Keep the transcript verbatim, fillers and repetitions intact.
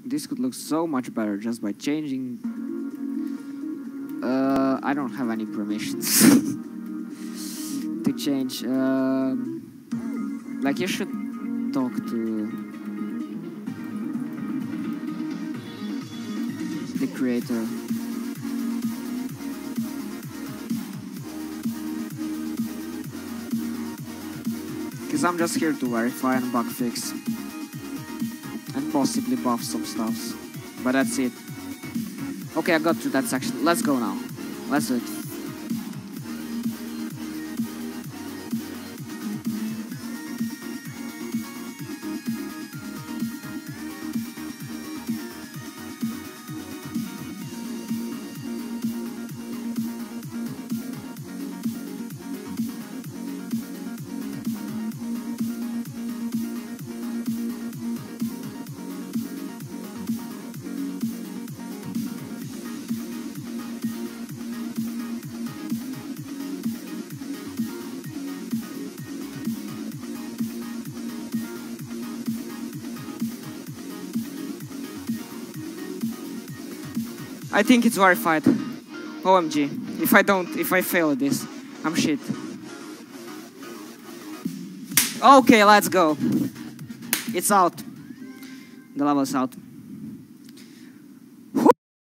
This could look so much better just by changing. Uh, I don't have any permissions to change. Um, like you should talk to the creator. Because I'm just here to verify and bug fix. And possibly buff some stuffs. But that's it. Okay, I got to that section. Let's go now. Let's do it. I think it's verified. O M G. If I don't, if I fail at this, I'm shit. Okay, let's go. It's out. The level's out.